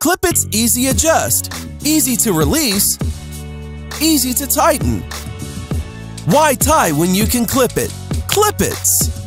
ClipIts Easy Adjust. Easy to release, easy to tighten. Why tie when you can clip it? ClipIts!